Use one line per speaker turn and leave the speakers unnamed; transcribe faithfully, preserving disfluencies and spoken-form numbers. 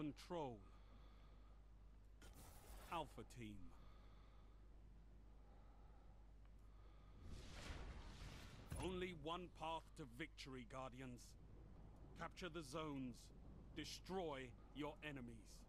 Control. Alpha Team. Only one path to victory, Guardians. Capture the zones. Destroy your enemies.